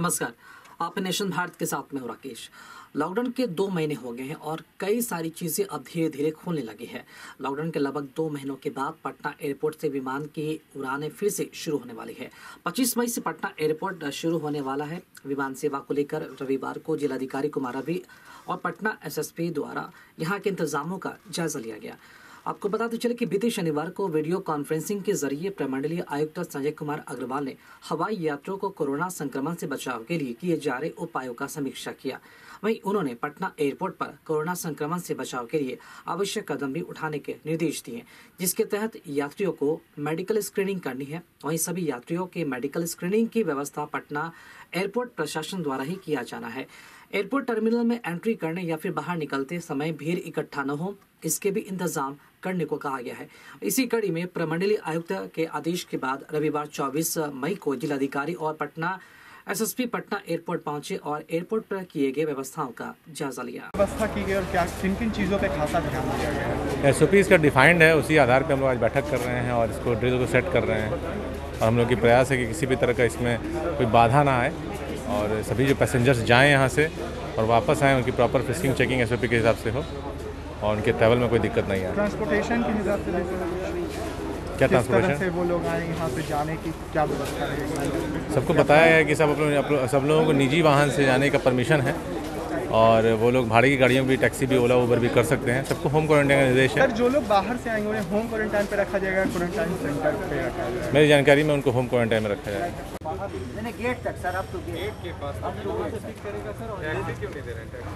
नमस्कार, आप नेशन भारत के साथ में हूं राकेश। लॉकडाउन के 2 महीने हो गए हैं और कई सारी चीज़ें अब धीरे धीरे खुलने लगी है। लॉकडाउन के लगभग 2 महीनों के बाद पटना एयरपोर्ट से विमान की उड़ानें फिर से शुरू होने वाली है। 25 मई से पटना एयरपोर्ट शुरू होने वाला है। विमान सेवा को लेकर रविवार को जिलाधिकारी कुमार रवि और पटना एसएसपी द्वारा यहाँ के इंतजामों का जायजा लिया गया। आपको बताते चले कि बीते शनिवार को वीडियो कॉन्फ्रेंसिंग के जरिए प्रमंडलीय आयुक्त संजय कुमार अग्रवाल ने हवाई यात्रियों को कोरोना संक्रमण से बचाव के लिए किए जा रहे उपायों का समीक्षा किया। वहीं उन्होंने पटना एयरपोर्ट पर कोरोना संक्रमण से बचाव के लिए आवश्यक कदम भी उठाने के निर्देश दिए, जिसके तहत यात्रियों को मेडिकल स्क्रीनिंग करनी है। वहीं सभी यात्रियों के मेडिकल स्क्रीनिंग की व्यवस्था पटना एयरपोर्ट प्रशासन द्वारा ही किया जाना है। एयरपोर्ट टर्मिनल में एंट्री करने या फिर बाहर निकलते समय भीड़ इकट्ठा न हो, इसके भी इंतजाम करने को कहा गया है। इसी कड़ी में प्रमंडलीय आयुक्त के आदेश के बाद रविवार 24 मई को जिलाधिकारी और पटना एसएसपी पटना एयरपोर्ट पहुंचे और एयरपोर्ट पर किए गए व्यवस्थाओं का जायजा लिया। व्यवस्था की गई और क्या किन किन चीज़ों पे खासा ध्यान दिया गया है? एसओपी इसका डिफाइंड है, उसी आधार पे हम लोग आज बैठक कर रहे हैं और इसको ड्रिल को सेट कर रहे हैं। और हम लोग की प्रयास है कि किसी भी तरह का इसमें कोई बाधा ना आए और सभी जो पैसेंजर्स जाएँ यहाँ से और वापस आएँ, उनकी प्रॉपर फिशिंग चेकिंग एसओपी के हिसाब से हो और उनके ट्रैवल में कोई दिक्कत नहीं आए। ट्रांसपोर्टेशन के हिसाब से क्या ट्रांसपोर्टेशन से वो लोग आए यहाँ पे जाने की क्या व्यवस्था है? सबको बताया है कि सब लोगों को निजी वाहन से जाने का परमिशन है और वो लोग भाड़े की गाड़ियों भी, टैक्सी भी, ओला उबर भी कर सकते हैं। सबको होम क्वारंटाइन का निर्देश है। सर, जो लोग बाहर से आएंगे उन्हें होम क्वारंटाइन पे रखा जाएगा, क्वारंटाइन सेंटर पे रखा जाएगा? मेरी जानकारी में उनको होम क्वारंटाइन में रखा जाएगा। नहीं, गेट तक सर, अब तो गेट के पास अब लोगों से पिक करेगा सर। और टैक्सी क्यों नहीं दे रहे हैं?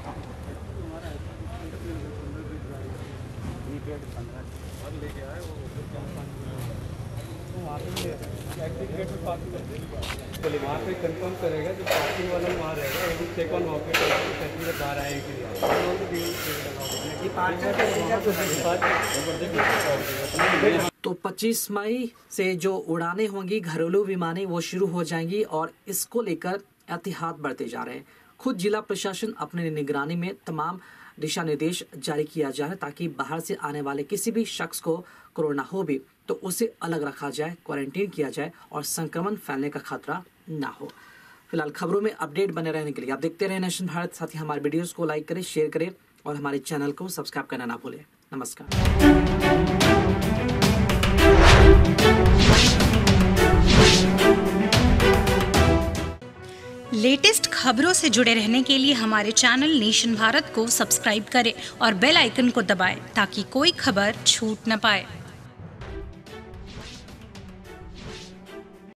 लेके आए वो वहाँ पे कंफर्म करेगा जो पार्किंग वाला वहाँ रहेगा, वो चेक ऑन वहाँ पे बाहर आए के। तो 25 मई से जो उड़ानें होंगी घरेलू विमानें वो शुरू हो जाएंगी और इसको लेकर एहतियात बरते जा रहे हैं। खुद जिला प्रशासन अपने निगरानी में तमाम दिशा निर्देश जारी किया जा रहा है ताकि बाहर से आने वाले किसी भी शख्स को कोरोना हो भी तो उसे अलग रखा जाए, क्वारंटीन किया जाए और संक्रमण फैलने का खतरा ना हो। फिलहाल खबरों में अपडेट बने रहने के लिए आप देखते रहे नेशन भारत। साथ ही हमारे वीडियोस को लाइक करें, शेयर करें और हमारे चैनल को सब्सक्राइब करना ना भूलें। नमस्कार। लेटेस्ट खबरों से जुड़े रहने के लिए हमारे चैनल नेशन भारत को सब्सक्राइब करें और बेल आइकन को दबाएं ताकि कोई खबर छूट न पाए।